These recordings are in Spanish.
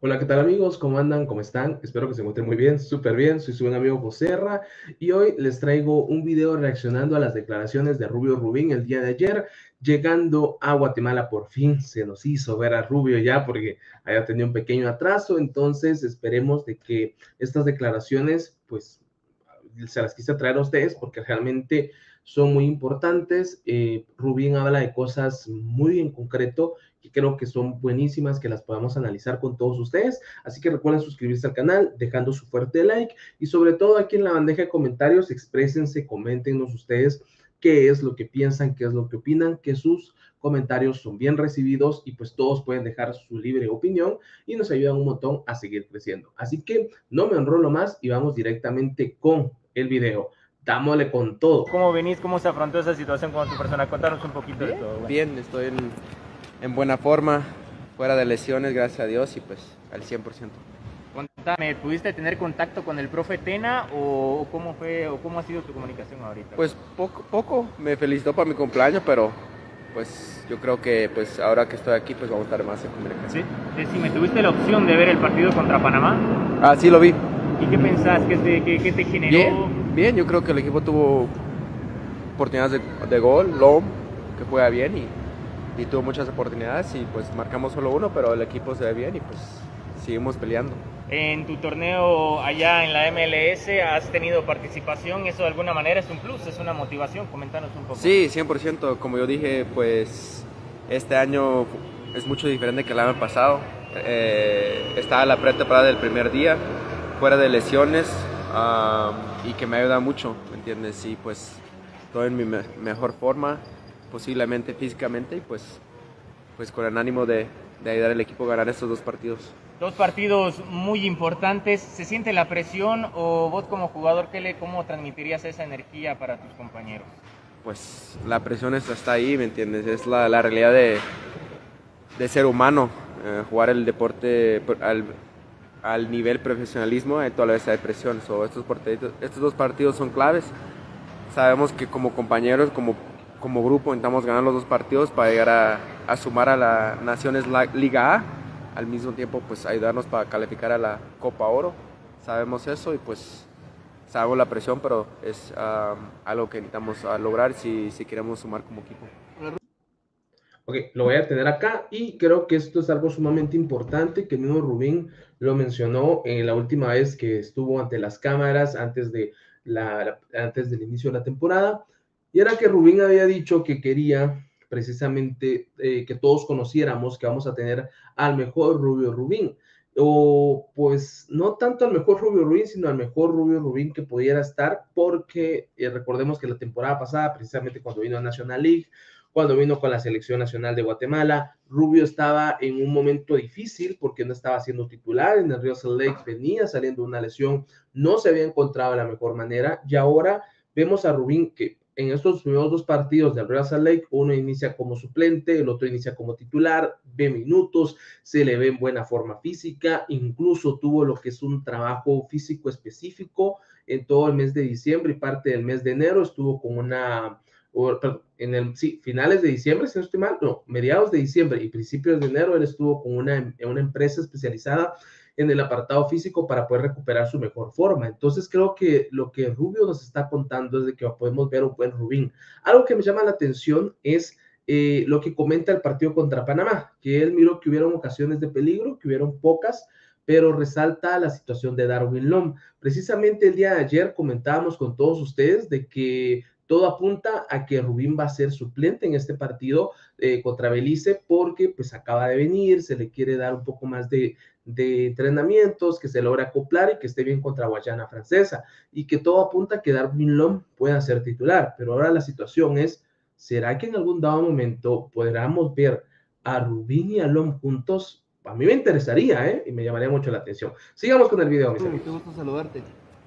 Hola, ¿qué tal amigos? ¿Cómo andan? ¿Cómo están? Espero que se encuentren muy bien, súper bien. Soy su buen amigo Joserra y hoy les traigo un video reaccionando a las declaraciones de Rubio Rubín el día de ayer, llegando a Guatemala. Por fin se nos hizo ver a Rubio ya porque había tenido un pequeño atraso, entonces esperemos de que estas declaraciones pues se las quise traer a ustedes porque realmente son muy importantes. Rubín habla de cosas muy en concreto que creo que son buenísimas, que las podamos analizar con todos ustedes. Así que recuerden suscribirse al canal, dejando su fuerte like y sobre todo aquí en la bandeja de comentarios, exprésense, coméntenos ustedes qué es lo que piensan, qué es lo que opinan, que sus comentarios son bien recibidos y pues todos pueden dejar su libre opinión y nos ayudan un montón a seguir creciendo. Así que no me enrolo más y vamos directamente con el video. Dámosle con todo. ¿Cómo venís? ¿Cómo se afrontó esa situación con tu persona? Contanos un poquito de Bien, todo. Bueno. bien, estoy en buena forma, fuera de lesiones, gracias a Dios, y pues al 100%. Contame, ¿pudiste tener contacto con el profe Tena o cómo fue o cómo ha sido tu comunicación ahorita? Pues poco, me felicitó para mi cumpleaños, pero pues yo creo que pues ahora que estoy aquí pues vamos a estar más en comunicación. ¿Sí? Decime, ¿tuviste la opción de ver el partido contra Panamá? Ah, sí lo vi. ¿Y qué pensás? ¿Qué te generó? Bien, yo creo que el equipo tuvo oportunidades de gol, Lom, que juega bien y tuvo muchas oportunidades y pues marcamos solo uno, pero el equipo se ve bien y pues seguimos peleando. En tu torneo allá en la MLS has tenido participación, eso de alguna manera es un plus, es una motivación, coméntanos un poco. Sí, 100%, como yo dije, pues este año es mucho diferente que el año pasado. Estaba la pretemporada del primer día, fuera de lesiones, y que me ayuda mucho, ¿me entiendes? Y pues estoy en mi mejor forma, posiblemente físicamente, y pues con el ánimo de ayudar al equipo a ganar estos dos partidos. Dos partidos muy importantes. ¿Se siente la presión o vos como jugador cómo transmitirías esa energía para tus compañeros? Pues la presión está ahí, ¿me entiendes? Es la realidad de ser humano. Jugar el deporte al nivel profesionalismo, toda la vez hay presión. Estos dos partidos son claves. Sabemos que como compañeros, como grupo, intentamos ganar los dos partidos para llegar a sumar a la Naciones Liga A. Al mismo tiempo pues ayudarnos para calificar a la Copa Oro. Sabemos eso y pues sabemos la presión, pero es algo que necesitamos lograr si queremos sumar como equipo. Ok, lo voy a tener acá y creo que esto es algo sumamente importante que el mismo Rubín lo mencionó en la última vez que estuvo ante las cámaras antes del inicio de la temporada, y era que Rubín había dicho que quería precisamente que todos conociéramos que vamos a tener al mejor Rubio Rubín, o pues no tanto al mejor Rubio Rubín, sino al mejor Rubio Rubín que pudiera estar, porque recordemos que la temporada pasada, precisamente cuando vino a National League, cuando vino con la selección nacional de Guatemala, Rubio estaba en un momento difícil porque no estaba siendo titular en el Real Salt Lake, venía saliendo de una lesión, no se había encontrado de la mejor manera y ahora vemos a Rubín que en estos primeros dos partidos del Real Salt Lake, uno inicia como suplente, el otro inicia como titular, ve minutos, se le ve en buena forma física, incluso tuvo lo que es un trabajo físico específico en todo el mes de diciembre y parte del mes de enero, estuvo con una finales de diciembre, si no estoy mal, no, mediados de diciembre y principios de enero, él estuvo con una empresa especializada en el apartado físico para poder recuperar su mejor forma. Entonces creo que lo que Rubio nos está contando es de que podemos ver un buen Rubín. Algo que me llama la atención es lo que comenta el partido contra Panamá, que él miró que hubieron ocasiones de peligro, que hubieron pocas, pero resalta la situación de Darwin Lom. Precisamente el día de ayer comentábamos con todos ustedes de que todo apunta a que Rubín va a ser suplente en este partido contra Belice porque pues acaba de venir, se le quiere dar un poco más de entrenamientos, que se logre acoplar y que esté bien contra Guayana Francesa y que todo apunta a que Darwin Lom pueda ser titular, pero ahora la situación es, ¿será que en algún dado momento podamos ver a Rubín y a Lom juntos? A mí me interesaría, y me llamaría mucho la atención. Sigamos con el video, mis amigos. Qué gusto saludarte.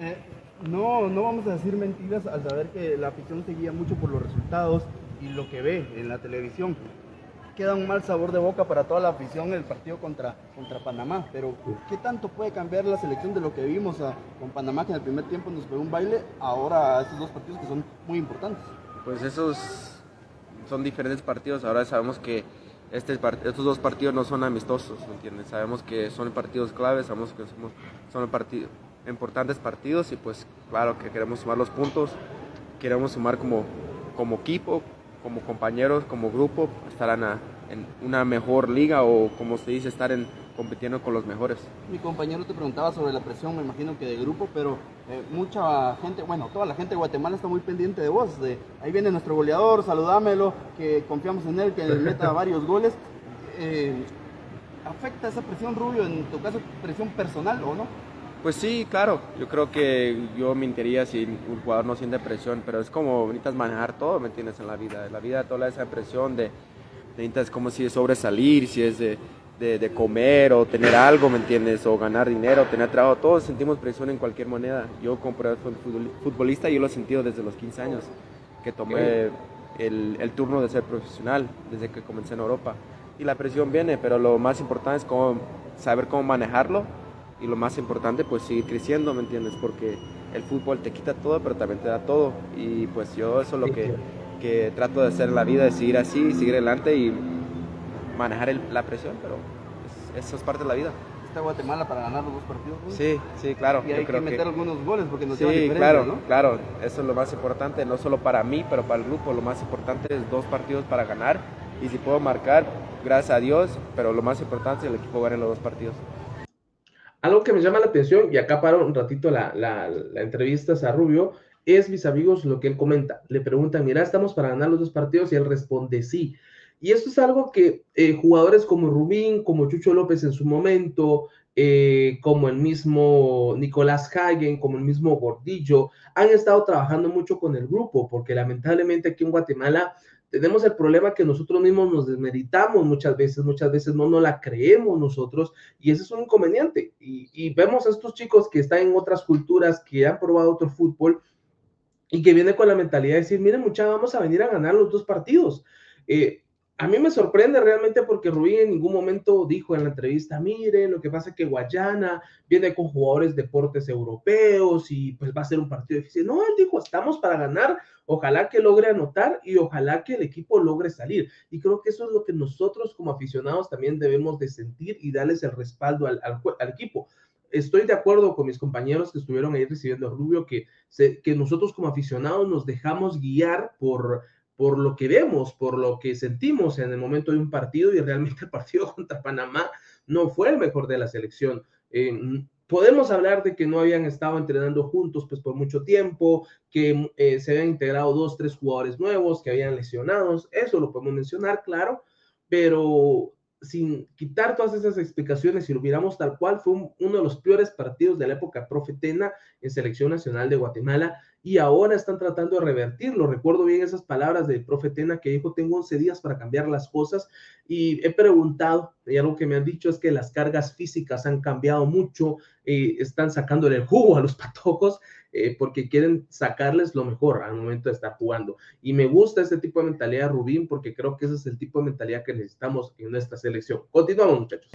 No vamos a decir mentiras al saber que la afición se guía mucho por los resultados y lo que ve en la televisión. Queda un mal sabor de boca para toda la afición el partido contra Panamá, pero ¿qué tanto puede cambiar la selección de lo que vimos con Panamá, que en el primer tiempo nos pegó un baile, ahora a estos dos partidos que son muy importantes? Pues esos son diferentes partidos, ahora sabemos que estos dos partidos no son amistosos, ¿me entiendes? Sabemos que son partidos claves, sabemos que son importantes partidos y pues claro que queremos sumar los puntos, queremos sumar como equipo, como compañeros, como grupo, estar en una mejor liga o como se dice, compitiendo con los mejores. Mi compañero te preguntaba sobre la presión, me imagino que de grupo, pero mucha gente, bueno, toda la gente de Guatemala está muy pendiente de vos. Ahí viene nuestro goleador, saludámelo, que confiamos en él, que meta varios goles. ¿Afecta esa presión, Rubio, en tu caso, presión personal o no? Pues sí, claro, yo creo que yo mentiría si un jugador no siente presión, pero es como necesitas manejar todo, ¿me entiendes? En la vida toda esa presión necesitas como si es sobresalir, si es de comer o tener algo, ¿me entiendes? O ganar dinero, tener trabajo, todos sentimos presión en cualquier moneda. Yo como futbolista, yo lo he sentido desde los 15 años, que tomé el turno de ser profesional, desde que comencé en Europa. Y la presión viene, pero lo más importante es saber cómo manejarlo y lo más importante, pues seguir creciendo, ¿me entiendes? Porque el fútbol te quita todo, pero también te da todo. Y pues yo eso es lo que trato de hacer en la vida, de seguir así, seguir adelante y manejar la presión, pero eso es parte de la vida. ¿Está Guatemala para ganar los dos partidos? ¿No? Sí, claro. Y hay que meter algunos goles porque nos lleva sí, diferencia, claro, ¿no? claro. Eso es lo más importante, no solo para mí, pero para el grupo. Lo más importante es 2 partidos para ganar. Y si puedo marcar, gracias a Dios, pero lo más importante es que el equipo gane los 2 partidos. Algo que me llama la atención, y acá paro un ratito la entrevista a Rubio, es, mis amigos, lo que él comenta. Le preguntan, mira, ¿estamos para ganar los 2 partidos? Y él responde sí. Y esto es algo que jugadores como Rubín, como Chucho López en su momento, como el mismo Nicolás Hagen, como el mismo Gordillo, han estado trabajando mucho con el grupo, porque lamentablemente aquí en Guatemala tenemos el problema que nosotros mismos nos desmeditamos muchas veces no nos la creemos nosotros, y ese es un inconveniente. Y vemos a estos chicos que están en otras culturas, que han probado otro fútbol, y que viene con la mentalidad de decir, miren muchachos, vamos a venir a ganar los 2 partidos. A mí me sorprende realmente porque Rubín en ningún momento dijo en la entrevista, mire, lo que pasa es que Guayana viene con jugadores de deportes europeos y pues va a ser un partido difícil. No, él dijo, estamos para ganar, ojalá que logre anotar y ojalá que el equipo logre salir. Y creo que eso es lo que nosotros como aficionados también debemos de sentir y darles el respaldo al equipo. Estoy de acuerdo con mis compañeros que estuvieron ahí recibiendo a Rubio, que nosotros como aficionados nos dejamos guiar por lo que vemos, por lo que sentimos en el momento de un partido, y realmente el partido contra Panamá no fue el mejor de la selección. Podemos hablar de que no habían estado entrenando juntos pues por mucho tiempo, que se habían integrado 2, 3 jugadores nuevos, que habían lesionados, eso lo podemos mencionar, claro, pero sin quitar todas esas explicaciones, si lo miramos tal cual, fue uno de los peores partidos de la época profe Tena en Selección Nacional de Guatemala, y ahora están tratando de revertirlo. Recuerdo bien esas palabras del profe Tena que dijo, tengo 11 días para cambiar las cosas, y he preguntado, y algo que me han dicho es que las cargas físicas han cambiado mucho, están sacándole el jugo a los patojos, porque quieren sacarles lo mejor al momento de estar jugando. Y me gusta este tipo de mentalidad, Rubín, porque creo que ese es el tipo de mentalidad que necesitamos en nuestra selección. Continuamos, muchachos.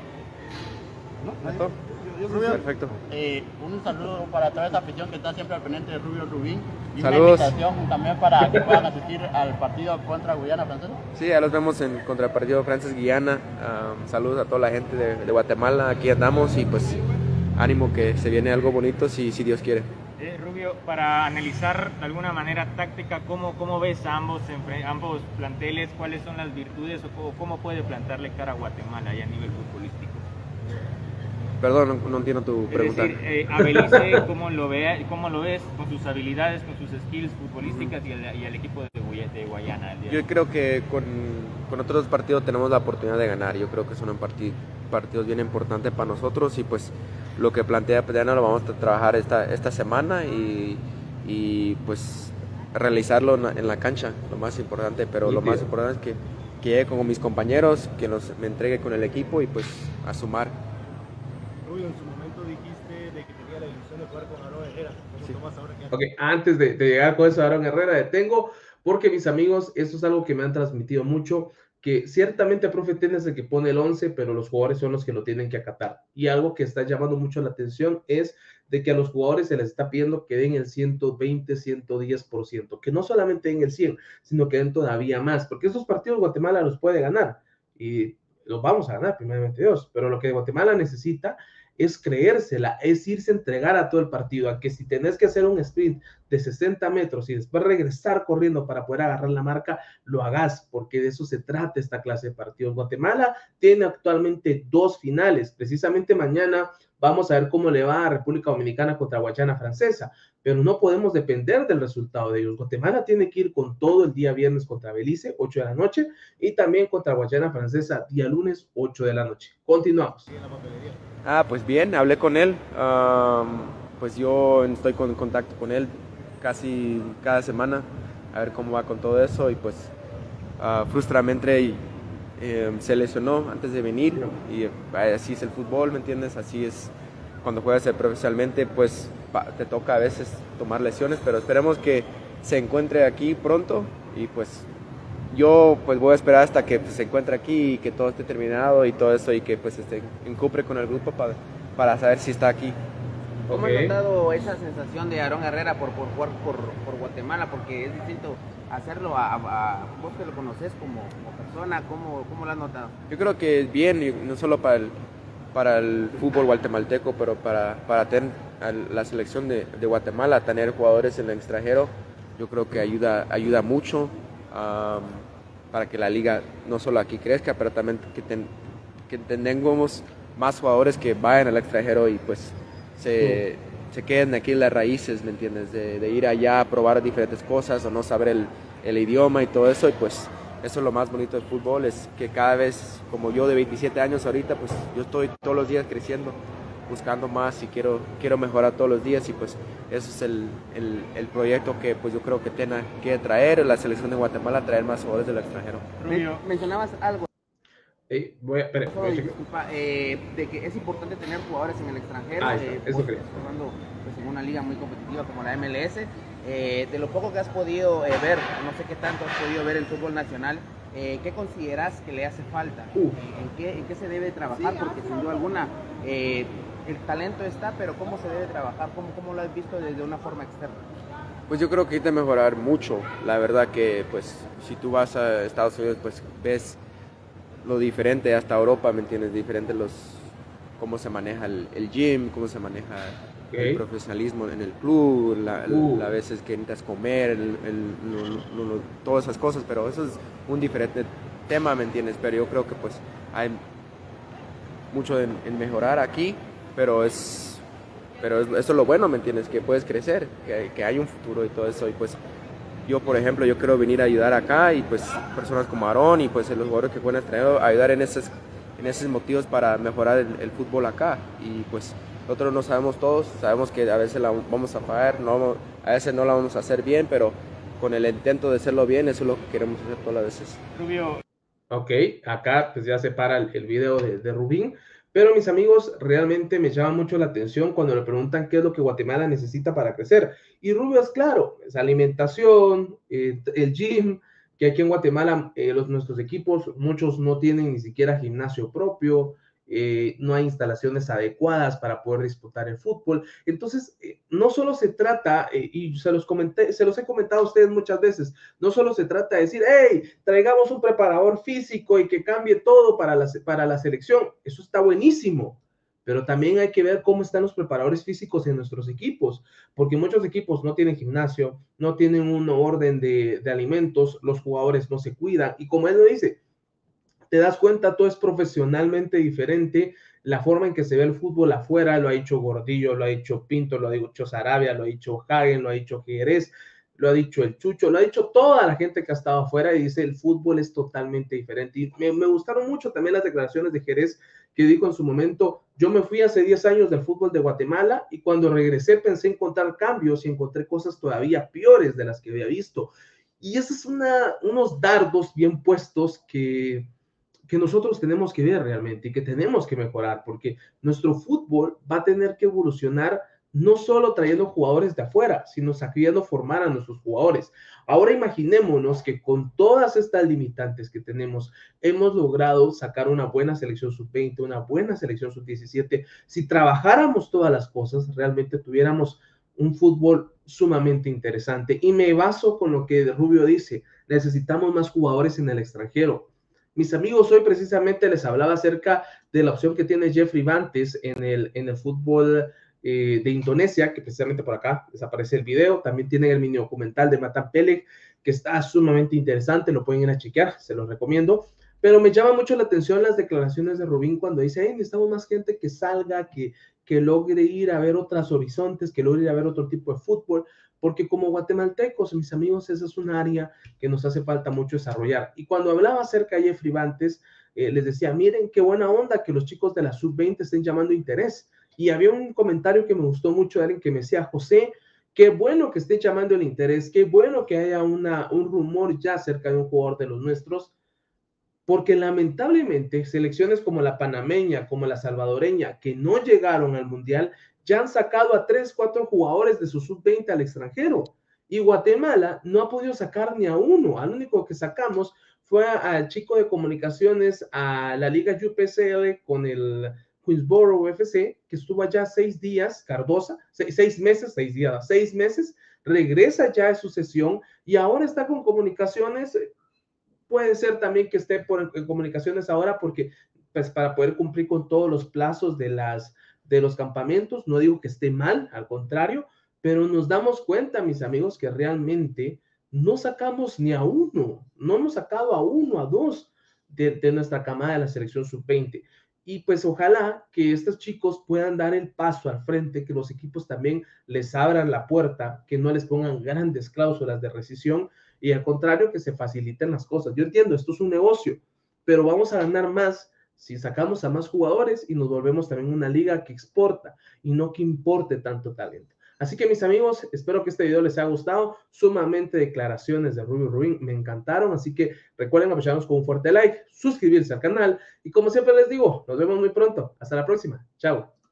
¿No? Rubio, perfecto. Un saludo para toda esa afición que está siempre al pendiente de Rubio Rubín. Y saludos. Una invitación también para que puedan asistir al partido contra Guyana Francesa. Sí, ya los vemos contra el partido Francés-Guyana. Saludos a toda la gente de Guatemala. Aquí andamos y pues ánimo que se viene algo bonito si Dios quiere. Rubio, para analizar de alguna manera táctica, ¿cómo ves a ambos planteles? ¿Cuáles son las virtudes o cómo puede plantarle cara a Guatemala ya a nivel futbolístico? Perdón, no entiendo tu pregunta. Es decir, a Belice, ¿cómo lo ves con sus habilidades, con sus skills futbolísticas y al equipo de Guayana? Yo creo que con otros partidos tenemos la oportunidad de ganar. Yo creo que son partidos bien importantes para nosotros y pues lo que plantea Pedana lo vamos a trabajar esta semana y pues realizarlo en la cancha, lo más importante. Pero lo más importante es que llegue con mis compañeros, que me entregue con el equipo y pues a sumar. Rubio, en su momento dijiste de que tenía la ilusión de jugar con Aaron Herrera. ¿Cómo tomas ahora que... Ok, antes de llegar con eso a Aaron Herrera, detengo, porque mis amigos, esto es algo que me han transmitido mucho, que ciertamente el profe Tena es el que pone el 11, pero los jugadores son los que lo tienen que acatar. Y algo que está llamando mucho la atención es de que a los jugadores se les está pidiendo que den el 120, 110%, que no solamente den el 100, sino que den todavía más, porque esos partidos Guatemala los puede ganar, y los vamos a ganar, primeramente Dios, pero lo que Guatemala necesita es creérsela, es irse a entregar a todo el partido, a que si tenés que hacer un sprint de 60 metros y después regresar corriendo para poder agarrar la marca, lo hagas, porque de eso se trata esta clase de partidos. Guatemala tiene actualmente 2 finales, precisamente mañana vamos a ver cómo le va a República Dominicana contra Guayana Francesa, pero no podemos depender del resultado de ellos. Guatemala tiene que ir con todo el día viernes contra Belice, 8 de la noche, y también contra Guayana Francesa, día lunes, 8 de la noche. Continuamos. Pues bien, hablé con él. Pues yo estoy en contacto con él casi cada semana a ver cómo va con todo eso y pues frustramente se lesionó antes de venir y así es el fútbol, ¿me entiendes? Así es cuando juegas profesionalmente, pues te toca a veces tomar lesiones, pero esperemos que se encuentre aquí pronto y pues yo pues voy a esperar hasta que pues, se encuentre aquí y que todo esté terminado y todo eso y que pues esté en cupre con el grupo para saber si está aquí. ¿Cómo has notado esa sensación de Aarón Herrera por jugar por Guatemala? Porque es distinto hacerlo a vos que lo conoces como persona, ¿cómo lo has notado? Yo creo que es bien, y no solo para el fútbol guatemalteco, pero para tener la selección de Guatemala, tener jugadores en el extranjero, yo creo que ayuda mucho para que la liga no solo aquí crezca, pero también que tengamos más jugadores que vayan al extranjero y pues se queden aquí en las raíces, ¿me entiendes? De ir allá a probar diferentes cosas o no saber el idioma y todo eso, y pues eso es lo más bonito del fútbol, es que cada vez, como yo de 27 años ahorita, pues yo estoy todos los días creciendo, buscando más y quiero mejorar todos los días y pues eso es el proyecto que pues yo creo que tiene que traer la selección de Guatemala, traer más jugadores del extranjero. Mencionabas algo. Disculpa, de que es importante tener jugadores en el extranjero, jugando pues, en una liga muy competitiva como la MLS. De lo poco que has podido ver, no sé qué tanto has podido ver el fútbol nacional, ¿qué consideras que le hace falta? ¿En qué se debe trabajar? Porque sin duda alguna el talento está, pero ¿cómo se debe trabajar? ¿Cómo lo has visto desde una forma externa? Pues yo creo que hay que mejorar mucho. La verdad que pues si tú vas a Estados Unidos pues ves lo diferente hasta Europa, ¿me entiendes? Diferente cómo se maneja el gym, cómo se maneja el profesionalismo en el club, las veces que necesitas comer, todas esas cosas, pero eso es un diferente tema, ¿me entiendes? Pero yo creo que pues hay mucho en mejorar aquí, pero eso es lo bueno, ¿me entiendes? Que puedes crecer, que hay un futuro y todo eso, y pues yo, por ejemplo, yo quiero venir a ayudar acá y pues personas como Aarón y pues los jugadores que pueden extranjero ayudar en esos motivos para mejorar el fútbol acá. Y pues nosotros no sabemos todos, sabemos que a veces la vamos a fallar, a veces no la vamos a hacer bien, pero con el intento de hacerlo bien, eso es lo que queremos hacer todas las veces. Rubio. Ok, acá pues ya se para el video de Rubín. Pero mis amigos, realmente me llama mucho la atención cuando le preguntan qué es lo que Guatemala necesita para crecer. Y Rubio es claro, es alimentación, el gym, que aquí en Guatemala nuestros equipos, muchos no tienen ni siquiera gimnasio propio, no hay instalaciones adecuadas para poder disputar el fútbol. Entonces, no solo se trata, y se los he comentado a ustedes muchas veces, no solo se trata de decir, hey, traigamos un preparador físico y que cambie todo para la selección. Eso está buenísimo, pero también hay que ver cómo están los preparadores físicos en nuestros equipos, porque muchos equipos no tienen gimnasio, no tienen un orden de alimentos, los jugadores no se cuidan, y como él lo dice, te das cuenta, todo es profesionalmente diferente, la forma en que se ve el fútbol afuera, lo ha dicho Gordillo, lo ha dicho Pinto, lo ha dicho Sarabia, lo ha dicho Hagen, lo ha dicho Jerez, lo ha dicho el Chucho, lo ha dicho toda la gente que ha estado afuera y dice el fútbol es totalmente diferente. Y me gustaron mucho también las declaraciones de Jerez, que dijo en su momento, yo me fui hace 10 años del fútbol de Guatemala y cuando regresé pensé encontrar cambios y encontré cosas todavía peores de las que había visto. Y esos son unos dardos bien puestos que nosotros tenemos que ver realmente y que tenemos que mejorar, porque nuestro fútbol va a tener que evolucionar no solo trayendo jugadores de afuera, sino sabiendo formar a nuestros jugadores. Ahora imaginémonos que con todas estas limitantes que tenemos, hemos logrado sacar una buena selección sub-20, una buena selección sub-17. Si trabajáramos todas las cosas, realmente tuviéramos un fútbol sumamente interesante. Y me baso con lo que Rubio dice, necesitamos más jugadores en el extranjero. Mis amigos, hoy precisamente les hablaba acerca de la opción que tiene Jeffrey Bantes en el fútbol de Indonesia, que precisamente por acá les aparece el video. También tienen el mini documental de Matan Peleg, que está sumamente interesante, lo pueden ir a chequear, se los recomiendo. Pero me llama mucho la atención las declaraciones de Rubín cuando dice, necesitamos más gente que salga, que logre ir a ver otros horizontes, que logre ir a ver otro tipo de fútbol, porque como guatemaltecos, mis amigos, esa es un área que nos hace falta mucho desarrollar. Y cuando hablaba acerca de Jeffrey Bantes, les decía, miren qué buena onda que los chicos de la sub-20 estén llamando interés. Y había un comentario que me gustó mucho de alguien que me decía, José, qué bueno que esté llamando el interés, qué bueno que haya un rumor ya acerca de un jugador de los nuestros, porque lamentablemente selecciones como la panameña, como la salvadoreña, que no llegaron al Mundial, ya han sacado a 3, 4 jugadores de su sub-20 al extranjero. Y Guatemala no ha podido sacar ni a uno. Al único que sacamos fue al chico de comunicaciones a la Liga UPCL con el Queensboro FC, que estuvo allá 6 días, Cardosa, 6 meses, 6 días, 6 meses, regresa ya a su sesión y ahora está con comunicaciones. Puede ser también que esté en comunicaciones ahora porque, pues, para poder cumplir con todos los plazos de los campamentos. No digo que esté mal, al contrario, pero nos damos cuenta, mis amigos, que realmente no sacamos ni a uno, no hemos sacado a uno, a dos de nuestra camada de la selección sub-20. Y pues ojalá que estos chicos puedan dar el paso al frente, que los equipos también les abran la puerta, que no les pongan grandes cláusulas de rescisión y al contrario, que se faciliten las cosas. Yo entiendo, esto es un negocio, pero vamos a ganar más si sacamos a más jugadores y nos volvemos también una liga que exporta y no que importe tanto talento. Así que mis amigos, espero que este video les haya gustado. Sumamente declaraciones de Rubio Rubín, me encantaron, así que recuerden apoyarnos con un fuerte like, suscribirse al canal y como siempre les digo, nos vemos muy pronto. Hasta la próxima. Chao.